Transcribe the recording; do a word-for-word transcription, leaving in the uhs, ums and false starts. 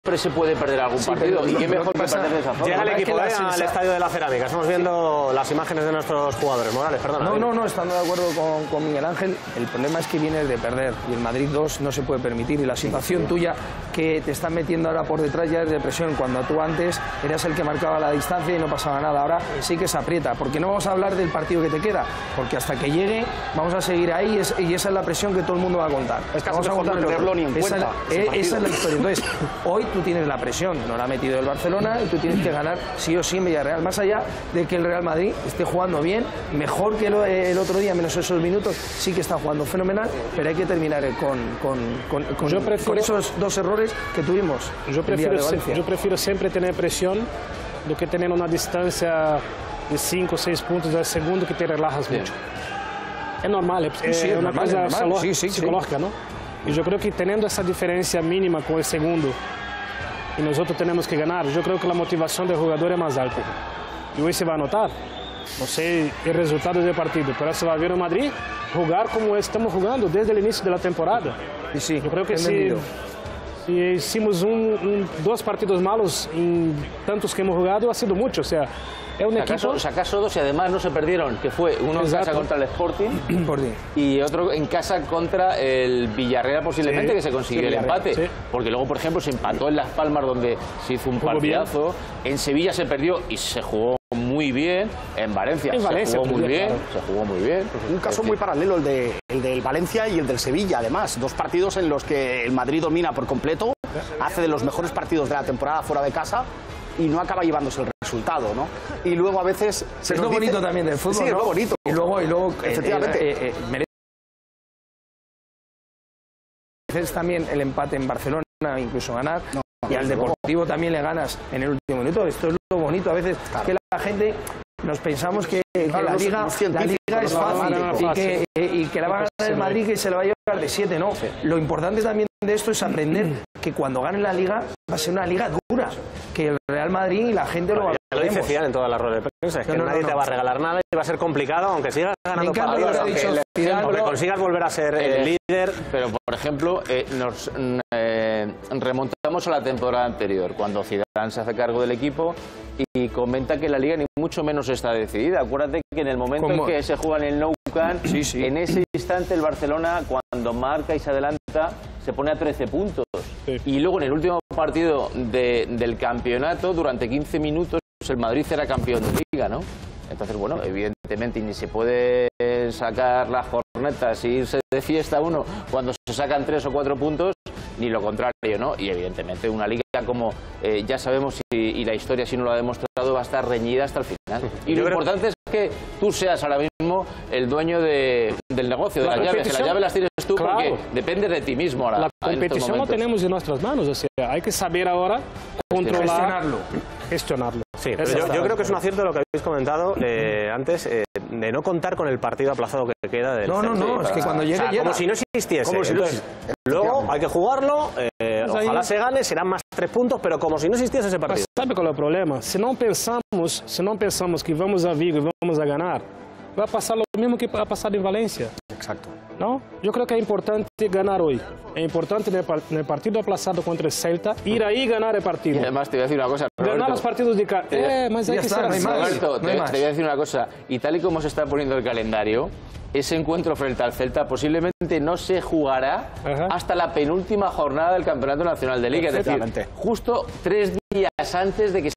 se puede perder algún sí, partido. Pero, ¿Y qué mejor que pasa, perder de esa forma? Llega el equipo la ¿eh? sensa... al estadio de la Cerámica. Estamos viendo las imágenes de nuestros jugadores. Morales, perdona. No, no, no, estando de acuerdo con, con Miguel Ángel. El problema es que vienes de perder y el Madrid dos no se puede permitir. Y la situación tuya que te están metiendo ahora por detrás ya es de presión, cuando tú antes eras el que marcaba la distancia y no pasaba nada. Ahora sí que se aprieta, porque no vamos a hablar del partido que te queda, porque hasta que llegue vamos a seguir ahí es, y esa es la presión que todo el mundo va a contar. Es que vamos a contar tenerlo ni en esa, cuenta. Es, esa es la historia. Entonces, hoy tú tienes la presión, no la ha metido el Barcelona y tú tienes que ganar sí o sí en Villarreal, más allá de que el Real Madrid esté jugando bien, mejor que lo, el otro día, menos esos minutos, sí que está jugando fenomenal, pero hay que terminar con, con, con, con, yo prefiero, con esos dos errores que tuvimos. Yo prefiero, yo prefiero siempre tener presión do que tener una distancia de cinco o seis puntos al segundo que te relajas Bien. mucho. Es normal, es, sí, es es una normal, cosa es normal. Sí, sí, psicológica, sí. ¿no? Y yo creo que teniendo esa diferencia mínima con el segundo y nosotros tenemos que ganar, yo creo que la motivación del jugador es más alta. Y hoy se va a notar, no sé el resultado del partido, pero se va a ver en Madrid jugar como estamos jugando desde el inicio de la temporada. Y sí, yo creo que si, si hicimos un, un, dos partidos malos en tantos que hemos jugado, ha sido mucho. O sea, es un ¿Acaso, equipo... ¿Acaso dos y además no se perdieron? Que fue uno en casa contra el Sporting y otro en casa contra el Villarreal, posiblemente, sí, que se consiguió sí, el empate. Sí. Porque luego, por ejemplo, se empató en Las Palmas, donde se hizo un jugó partidazo. Bien. En Sevilla se perdió y se jugó muy bien. En Valencia, en Valencia se jugó muy bien. Claro. Se jugó muy bien. Un caso muy paralelo, el, de, el del Valencia y el del Sevilla, además. Dos partidos en los que el Madrid domina por completo, hace de los mejores partidos de la temporada fuera de casa y no acaba llevándose el resultado, ¿no? Y luego a veces... Se es lo bonito dice... también del fútbol, sí, ¿no? es lo bonito. Y luego, y luego efectivamente. Eh, eh, eh, mereces también el empate en Barcelona, incluso ganar, no, y al Deportivo luego. También le ganas en el último minuto. Esto es lo bonito a veces, claro. Que la gente... Nos pensamos que, que claro, la, no liga, la liga es fácil no, no, no, y, que, y que la va a ganar el Madrid, que se la va a llevar de siete, ¿no? Sí. Lo importante también de esto es aprender que cuando gane la liga va a ser una liga dura, que el Real Madrid y la gente lo va a... Ya lo dice Zidane en todas las ruedas de prensa, es que no, no, nadie no, no. te va a regalar nada y va a ser complicado, aunque sigas ganando partidos, aunque, Zidane, aunque consigas volver a ser el eh, líder. Pero, por ejemplo, eh, nos eh, remontamos a la temporada anterior, cuando Zidane se hace cargo del equipo y comenta que la liga ni mucho menos está decidida. Acuérdate que en el momento ¿Cómo? en que se juega en el Nou Camp, sí, sí. en ese instante el Barcelona, cuando marca y se adelanta, se pone a trece puntos. Sí. Y luego en el último partido de, del campeonato, durante quince minutos, el Madrid era campeón de liga, ¿no? Entonces, bueno, evidentemente ni se puede sacar las cornetas y irse de fiesta uno cuando se sacan tres o cuatro puntos, ni lo contrario, ¿no? Y evidentemente una liga como eh, ya sabemos y, y la historia si no lo ha demostrado va a estar reñida hasta el final. Y lo importante es que tú seas ahora mismo el dueño de, del negocio, de las llaves. Que las llaves las tienes tú claro. porque depende de ti mismo ahora. La competición la tenemos en nuestras manos, o sea, hay que saber ahora controlar, gestionarlo. gestionarlo. Sí, pero yo, yo creo que es un acierto lo que habéis comentado eh, antes, eh, de no contar con el partido aplazado que queda del No, no, no, para... es que cuando llegue, o sea, llega. Como si no existiese. Como si Entonces, no... Luego hay que jugarlo, eh, pues ojalá ahí... se gane, serán más tres puntos, pero como si no existiese ese partido. ¿Sabe cuál es el problema? Si no pensamos, si no pensamos que vamos a Vigo y vamos a ganar, va a pasar lo mismo que ha pasado en Valencia. Exacto. ¿No? Yo creo que es importante ganar hoy. Es importante en el, en el partido aplazado contra el Celta, ir ahí y ganar el partido. Y además te voy a decir una cosa, Roberto. Ganar los partidos de... Eh, más hay que está, ser no Roberto, no te, te voy a decir una cosa. Y tal y como se está poniendo el calendario, ese encuentro frente al Celta posiblemente no se jugará Ajá. hasta la penúltima jornada del Campeonato Nacional de Liga. Es decir, justo tres días antes de que